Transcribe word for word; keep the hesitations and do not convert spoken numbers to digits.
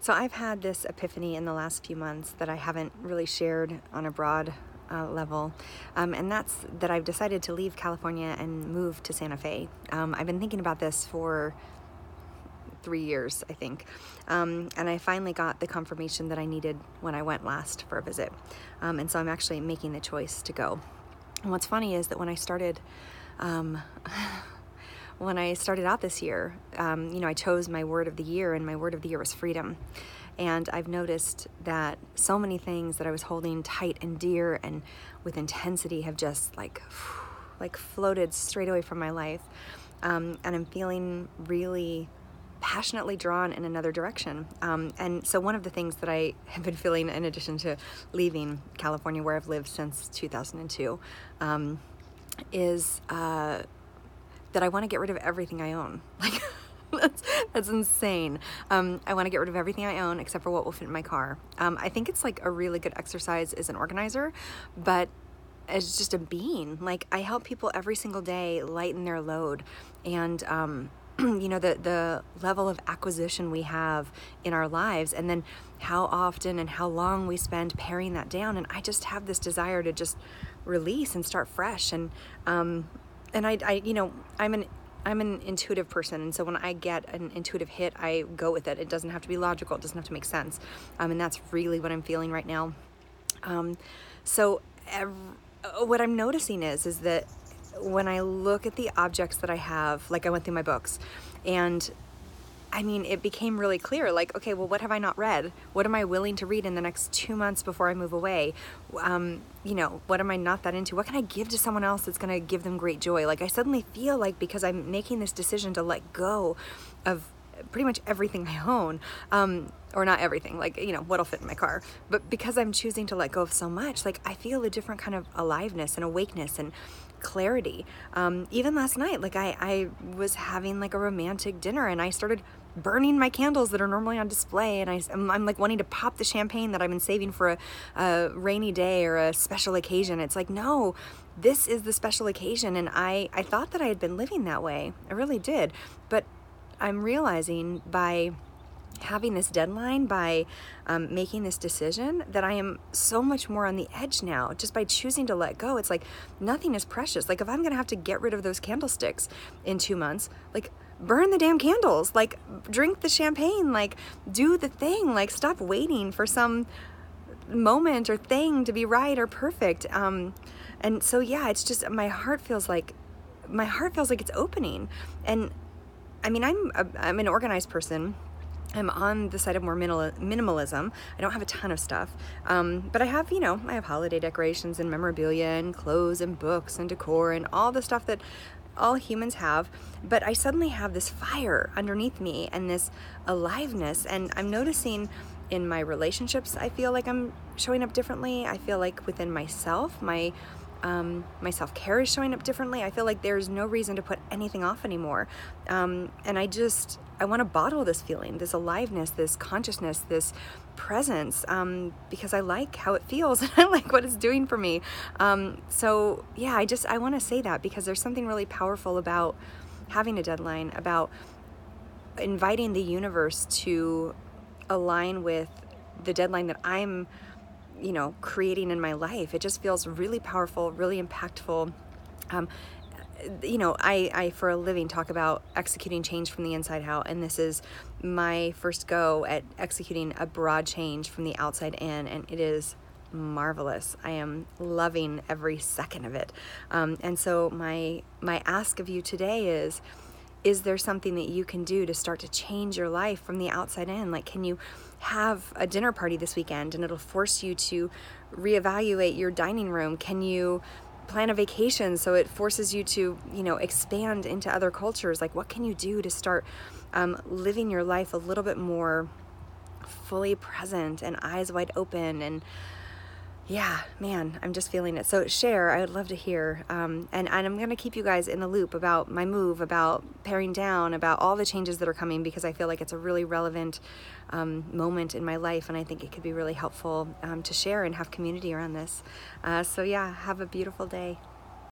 So I've had this epiphany in the last few months that I haven't really shared on a broad uh, level, um, and that's that I've decided to leave California and move to Santa Fe. Um, I've been thinking about this for three years, I think, um, and I finally got the confirmation that I needed when I went last for a visit, um, and so I'm actually making the choice to go. And what's funny is that when I started um, when I started out this year, um, you know, I chose my word of the year, and my word of the year was freedom. And I've noticed that so many things that I was holding tight and dear and with intensity have just like, like floated straight away from my life. Um, and I'm feeling really passionately drawn in another direction. Um, and so one of the things that I have been feeling, in addition to leaving California, where I've lived since two thousand two, um, is uh, that I want to get rid of everything I own. Like, that's, that's insane. Um, I want to get rid of everything I own except for what will fit in my car. Um, I think it's like a really good exercise as an organizer, but as just a being. Like, I help people every single day lighten their load. And, um, you know, the, the level of acquisition we have in our lives, and then how often and how long we spend paring that down. And I just have this desire to just release and start fresh. And, um, and I, I, you know, I'm an, I'm an intuitive person. And so when I get an intuitive hit, I go with it. It doesn't have to be logical. It doesn't have to make sense. Um, and that's really what I'm feeling right now. Um, so ev- what I'm noticing is, is that when I look at the objects that I have, like I went through my books, and I mean, it became really clear, like, okay, well, what have I not read? What am I willing to read in the next two months before I move away? Um, you know, what am I not that into? What can I give to someone else that's going to give them great joy? Like, I suddenly feel like, because I'm making this decision to let go of pretty much everything I own, um, or not everything, like, you know, what'll fit in my car, but because I'm choosing to let go of so much, like, I feel a different kind of aliveness and awakeness and clarity. Um, even last night, like, I, I was having like a romantic dinner, and I started burning my candles that are normally on display, and I, I'm, I'm like wanting to pop the champagne that I've been saving for a, a rainy day or a special occasion. It's like, no, this is the special occasion. And I, I thought that I had been living that way. I really did. But I'm realizing by having this deadline, by um, making this decision, that I am so much more on the edge now, just by choosing to let go. It's like nothing is precious. Like, if I'm going to have to get rid of those candlesticks in two months, like, burn the damn candles, like, drink the champagne, like, do the thing, like, stop waiting for some moment or thing to be right or perfect. Um, and so, yeah, it's just, my heart feels like, my heart feels like it's opening. And I mean, I'm, a, I'm an organized person. I'm on the side of more minimal, minimalism. I don't have a ton of stuff, um, but I have, you know, I have holiday decorations and memorabilia and clothes and books and decor and all the stuff that all humans have. But I suddenly have this fire underneath me and this aliveness, and I'm noticing in my relationships, I feel like I'm showing up differently. I feel like within myself, my Um, my self-care is showing up differently. I feel like there's no reason to put anything off anymore. Um, and I just, I want to bottle this feeling, this aliveness, this consciousness, this presence, um, because I like how it feels and I like what it's doing for me. Um, so yeah, I just, I want to say that because there's something really powerful about having a deadline, about inviting the universe to align with the deadline that I'm you know, creating in my life. It just feels really powerful, really impactful. Um, you know, I, I, for a living, talk about executing change from the inside out, and this is my first go at executing a broad change from the outside in, and it is marvelous. I am loving every second of it. Um, and so my, my ask of you today is, is there something that you can do to start to change your life from the outside in? Like, can you have a dinner party this weekend and it'll force you to reevaluate your dining room? Can you plan a vacation so it forces you to, you know, expand into other cultures? Like, what can you do to start um, living your life a little bit more fully present and eyes wide open? And yeah, man, I'm just feeling it. So share, I would love to hear. Um, and, and I'm going to keep you guys in the loop about my move, about paring down, about all the changes that are coming, because I feel like it's a really relevant um, moment in my life. And I think it could be really helpful um, to share and have community around this. Uh, so yeah, have a beautiful day.